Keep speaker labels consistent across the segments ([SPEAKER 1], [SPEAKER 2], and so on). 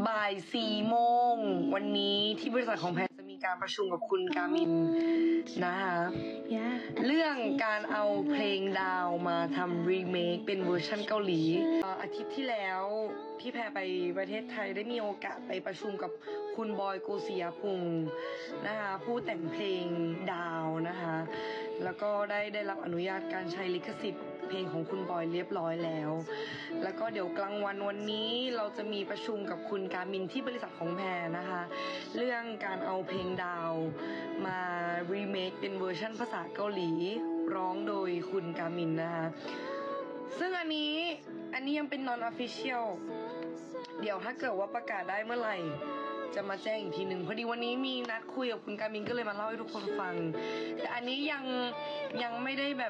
[SPEAKER 1] บ่าย4 โมงวันนี้ที่บริษัทของแพรจะมีการประชุมกับคุณกามินนะคะเรื่องการเอาเพลงดาวมาทำรีเมคเป็นเวอร์ชันเกาหลีอาทิตย์ที่แล้วที่แพรไปประเทศไทยได้มีโอกาสไปประชุมกับคุณบอยโกศิยพงศ์นะคะผู้แต่งเพลงดาวนะคะแล้วก็ได้รับอนุญาตการใช้ลิขสิทธิ์เพลงของคุณบอยเรียบร้อยแล้วก็เดี๋ยวกลางวันนี้เราจะมีประชุมกับคุณกามินที่บริษัทของแพรนะคะเรื่องการเอาเพลงดาวมารีเมคเป็นเวอร์ชันภาษาเกาหลีร้องโดยคุณกามินนะคะซึ่งอันนี้ยังเป็น non official เดี๋ยวถ้าเกิดว่าประกาศได้เมื่อไหร่จะมาแจ้งอีกทีหนึ่งพอดีวันนี้มีนัดคุยกับคุณกามินก็เลยมาเล่าให้ทุกคนฟังแต่อันนี้ยังไม่ได้แบบ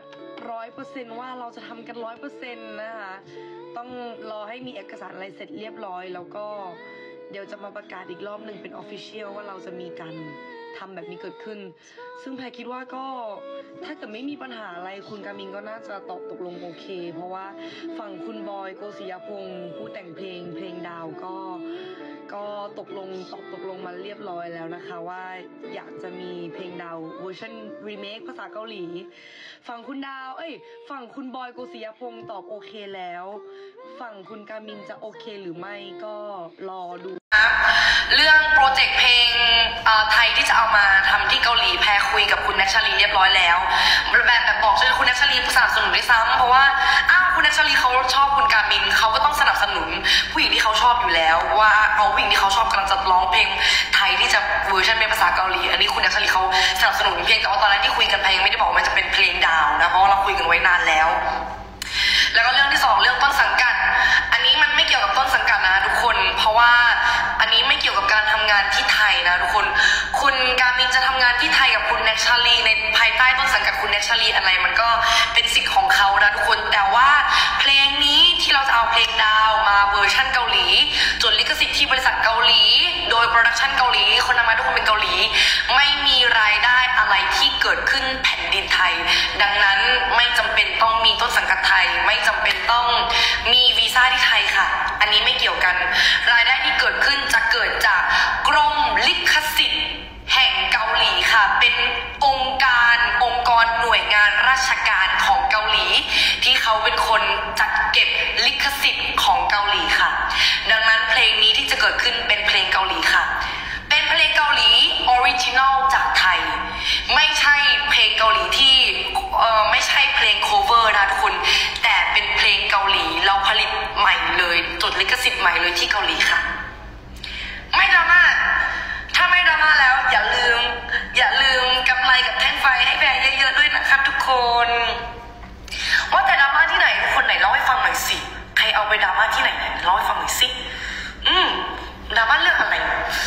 [SPEAKER 1] 100% ว่าเราจะทำกัน 100% นะคะต้องรอให้มีเอกสารอะไรเสร็จเรียบร้อยแล้วก็เดี๋ยวจะมาประกาศอีกรอบหนึ่งเป็น official ว่าเราจะมีการทำแบบนี้เกิดขึ้นซึ่งแพรคิดว่าก็ถ้าเกิดไม่มีปัญหาอะไรคุณกามินก็น่าจะตอบตกลงโอเคเพราะว่าฝั่งคุณบอยโกศิยพงศ์ผู้แต่งเพลงดาวก็ตกลงมาเรียบร้อยแล้วนะคะว่าอยากจะมีเพลงดาวเวอร์ชันรีเมคภาษาเกาหลีฝั่งคุณบอยโกศิยพงศ์ตอบโอเคแล้วฝั่งคุณกามินจะโอเคหรือไม่ก็รอดูเรื่องโปรเจกต์เพลงไทยที่จะเอามาทำที่เกาหลีแพรคุยกับคุณแน็กชาลีเรียบร้อยแล้วแบบบอกช่วยคุณแน็กชาลีสนับสนุนด้วยซ้ำเพราะว่าคุณแน็กชาลีเขาชอบคุณกามินเขาก็ต้องสนับสนุนผู้หญิงที่เขาชอบอยู่แล้วว่าเอาผู้หญิงที่เขาชอบกำลังจะร้องเพลงไทยที่จะเวอร์ชันเป็นภาษาเกาหลีอันนี้คุณแน็กชาลีเขาสนับสนุนเพียงแต่ว่าตอนนั้นที่คุยกันแพรยังไม่ได้บอกว่ามันจะเป็นเพลงดาวนะเพราะว่าเราคุยกันไว้นานแล้วก็เรื่องที่2เรื่องต้นสังกัดอันนี้มันไม่เกี่ยวกับต้นสังกัดนะทุกคนเพราะว่าอันนี้ไม่เกี่ยวกับการทำงานที่ไทยนะทุกคนคุณกามินจะทำงานที่ไทยกับคุณแน็กชาลีในภายใต้ต้นสังกัดคุณแน็กชาลีอะไรมันก็เป็นสิทธิ์ของเขานะทุกคนแต่ว่าเพลงนี้ที่เราจะเอาเพลงดาวมาเวอร์ชั่นเกาหลีจดลิขสิทธิ์ที่บริษัทเกาหลีโดยโปรดักชั่นเกาหลีคนนำมาทุกคนเป็นเกาหลีไม่มีรายได้อะไรที่เกิดขึ้นแผ่นดินไทยดังนั้นไม่จำเป็นต้องมีต้นสังกัดไทยไม่จำเป็นต้องมีวีซ่าที่ไทยค่ะอันนี้ไม่เกี่ยวกันรายได้ที่เกิดขึ้นจะเกิดจากกรมลิขสิทธิ์แห่งเกาหลีค่ะเป็นองค์กรหน่วยงานราชการของเกาหลีที่เขาเป็นคนจัดเก็บลิขสิทธิ์ของเกาหลีค่ะดังนั้นเพลงนี้ที่จะเกิดขึ้นเป็นเพลงเกาหลีค่ะเป็นเพลงเกาหลีออริจินอลจากไทยไม่ใช่เพลงเกาหลีที่ไม่ใช่เพลงโคเวอร์นะทุกคนแต่เป็นเพลงเกาหลีเราผลิตใหม่เลยจดลิขสิทธิ์ใหม่เลยที่เกาหลีค่ะไม่ดราม่าถ้าไม่ดราม่าแล้วอย่าลืมกำไรกับแท่งไฟให้แพรเยอะๆด้วยนะครับทุกคนว่าแต่ดราม่าที่ไหนทุกคนไหนเล่าให้ฟังหน่อยสิใครเอาไปดราม่าที่ไหนเล่าให้ฟังหน่อยสิดราม่าเรื่องอะไร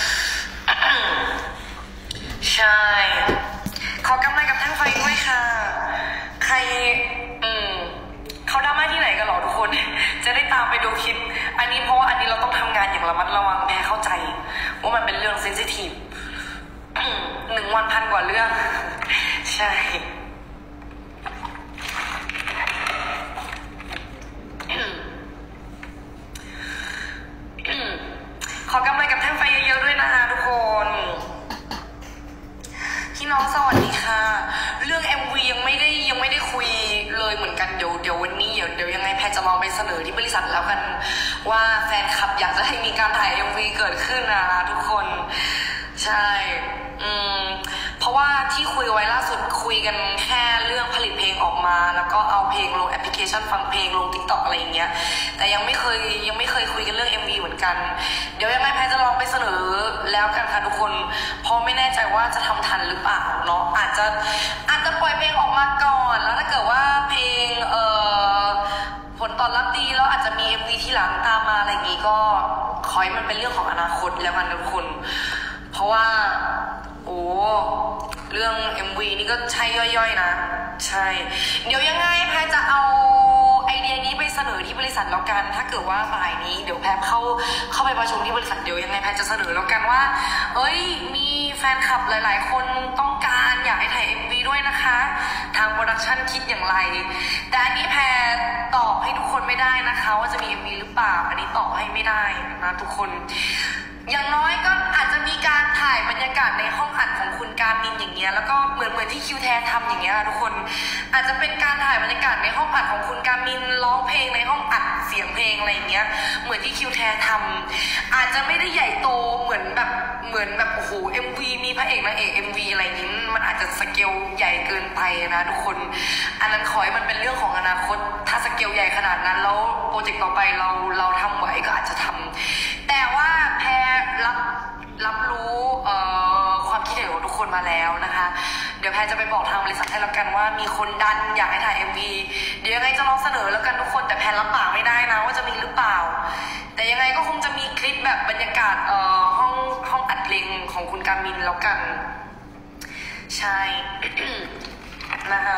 [SPEAKER 1] ใช่ขอกำไรกับแท่งไฟด้วยค่ะใครเขาดราม่าที่ไหนกันหรอทุกคนจะได้ตามไปดูคลิปอันนี้เพราะว่าอันนี้เราต้องทำงานอย่างระมัดระวังแพรเข้าใจว่ามันเป็นเรื่องเซนซิทีฟ1 วัน1,000 กว่าเรื่องใช่ขอกำไรกับแท่งไฟเยอะๆด้วยนะคะทุกคนพี่น้องสวัสดีค่ะเรื่อง MV ยังไม่ได้คุยเลยเหมือนกันเดี๋ยววันนี้เดี๋ยวยังไงแพรจะลองไปเสนอที่บริษัทแล้วกันว่าแฟนคลับอยากจะให้มีการถ่าย MV เกิดขึ้นนะทุกคนใช่เพราะว่าที่คุยไว้ล่าสุดคุยกันแค่เรื่องผลิตเพลงออกมาแล้วก็เอาเพลงลงแอปพลิเคชันฟังเพลงลง TikTok อะไรอย่างเงี้ยแต่ยังไม่เคยคุยกันเรื่อง MV เหมือนกันเดี๋ยวยังไงแพรจะลองไปเสนอแล้วกันค่ะทุกคนเพราะไม่แน่ใจว่าจะทำทันหรือเปล่าเนาะอาจจะปล่อยเพลงออกมาก่อนแล้วถ้าเกิดว่าเพลงผลตอบรับดีแล้วอาจจะมี MV ที่หลังตามมาอะไรอย่างงี้ก็ขอให้มันเป็นเรื่องของอนาคตแล้วกันทุกคนเพราะว่าเรื่อง MV นี่ก็ใช่ย่อยๆนะใช่เดี๋ยวยังไงแพรจะเอาไอเดียอย่างนี้ไปเสนอที่บริษัทแล้วกันถ้าเกิดว่าบ่ายนี้เดี๋ยวแพรเข้าไปประชุมที่บริษัทเดี๋ยวยังไงแพรจะเสนอแล้วกันว่ามีแฟนคลับหลายๆคนต้องการอยากให้ถ่าย MV ด้วยนะคะทางโปรดักชันคิดอย่างไรแต่อันนี้แพรตอบให้ทุกคนไม่ได้นะคะว่าจะมี MV หรือเปล่าอันนี้ตอบให้ไม่ได้นะทุกคนอย่างน้อยก็อาจจะมีการถ่ายบรรยากาศในห้องอัดของคุณการมินอย่างเงี้ยแล้วก็เหมือนที่คิวแทนทำอย่างเงี้ยทุกคนอาจจะเป็นการถ่ายบรรยากาศในห้องอัดของคุณการมินร้องเพลงในห้องอัดเสียงเพลงอะไรอย่างเงี้ยเหมือนที่คิวแทนทำอาจจะไม่ได้ใหญ่โตเหมือนแบบโอ้โห MV มีพระเอกนางเอก MV อะไรอย่างงี้มันอาจจะสเกลใหญ่เกินไปนะทุกคนอันนั้นขอให้มันเป็นเรื่องของอนาคตถ้าสเกลใหญ่ขนาดนั้นแล้วโปรเจกต์ต่อไปเราทำไหวก็อาจจะทำแต่ว่าแพรรับรู้ความคิดเห็นของทุกคนมาแล้วนะคะเดี๋ยวแพรจะไปบอกทางบริษัทให้แล้วกันว่ามีคนดันอยากให้ถ่าย MV เดี๋ยวยังไงจะลองเสนอแล้วกันทุกคนแต่แพรรับปากไม่ได้นะว่าจะมีหรือเปล่าแต่ยังไงก็คงจะมีคลิปแบบบรรยากาศห้องอัดเพลงของคุณการมินแล้วกันใช่ นะคะ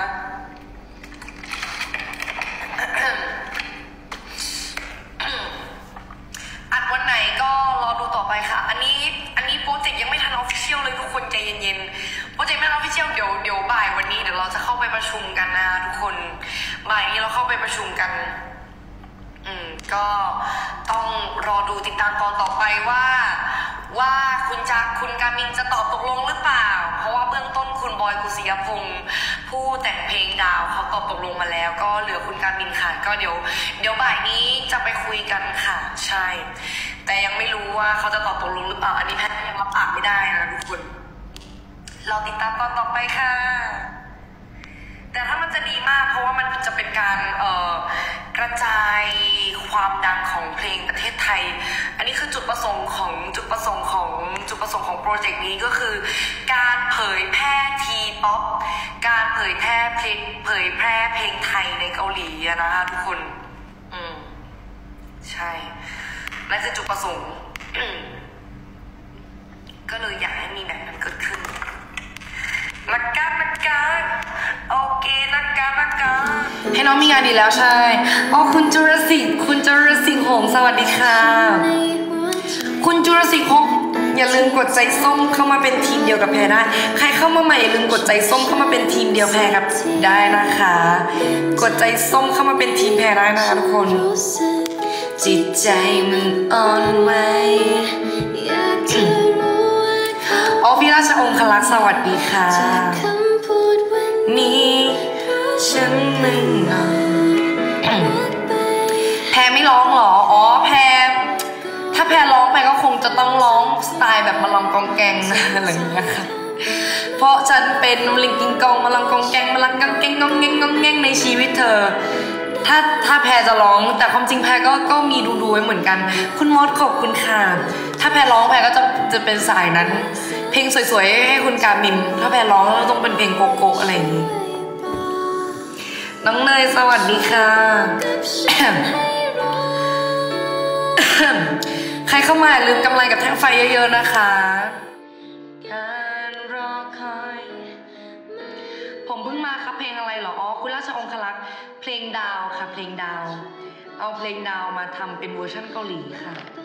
[SPEAKER 1] อัดวันไหนก็รอดูต่อไปค่ะอันนี้โปรเจกต์ยังไม่ทันออฟฟิเชียลเลยทุกคนใจเย็นๆโปรเจกต์ไม่ทันออฟฟิเชียลเดี๋ยวบ่ายวันนี้เดี๋ยวเราจะเข้าไปประชุมกันนะทุกคนบ่ายนี้เราเข้าไปประชุมกันก็ต้องรอดูติดตามตอนต่อไปว่าคุณการมินจะตอบตกลงหรือเปล่าเพราะว่าเบื้องต้นคุณบอยกุศยพงศ์ผู้แต่งเพลงดาวเขาตอบตกลงมาแล้วก็เหลือคุณการมินค่ะก็เดี๋ยวบ่ายนี้จะไปคุยกันค่ะใช่แต่ยังไม่รู้ว่าเขาจะตอบตกลงหรือเปล่าอันนี้แพทย์ยังรับปากไม่ได้นะทุกคนเราติดตามตอนต่อไปค่ะแต่ถ้ามันจะดีมากเพราะว่ามันจะเป็นการกระจายความดังของเพลงประเทศไทยอันนี้คือจุดประสงค์ของโปรเจกต์นี้ก็คือการเผยแพร่ทีป๊อปการเผยแพร่เพลงไทยในเกาหลีนะคะทุกคนใช่นั่นคือจุดประสงค์ ก็เลยอยากให้มีแบบนั้นเกิดขึ้นนักการโอเคนักการให้น้องมีงานดีแล้วใช่คุณจุรศิษฐ์หงสวัสดีค่ะคุณจุรศิษฐ์หงอย่าลืมกดใจส้มเข้ามาเป็นทีมเดียวกับแพรได้ใครเข้ามาใหม่อย่าลืมกดใจส้มเข้ามาเป็นทีมเดียวแพรกับได้นะคะกดใจส้มเข้ามาเป็นทีมแพรได้นะคะทุกคนจิตใจมันอ่อนไหวพี่ราชองคลักษ์สวัสดีค่ะนี่ฉันไม่นอนแพรไม่ร้องหรอแพรถ้าแพรร้องไปก็คงจะต้องร้องสไตล์แบบมาลองกองแกงอะไรอย่างเงี้ยค่ะเพราะฉันเป็นลิงกิงกองมาลองกองแกงมาลังกังเกงงองแงงในชีวิตเธอถ้าแพรจะร้องแต่ความจริงแพรก็มีดูไว้เหมือนกันคุณมดขอบคุณค่ะถ้าแพรร้องแพรก็จะเป็นสายนั้นเพลงสวยๆให้คุณการมินถ้าแพรร้องก็ต้องเป็นเพลงโกโก้อะไรอย่างนี้น้องเนยสวัสดีค่ะ ใครเข้ามาอย่าลืมกำไรกับแท่งไฟเยอะๆนะคะการรอคอยผมเพิ่งมาครับเพลงอะไรเหรอคุณราชองคลักษ์เพลงดาวค่ะเพลงดาวเอาเพลงดาวมาทำเป็นเวอร์ชันเกาหลีค่ะ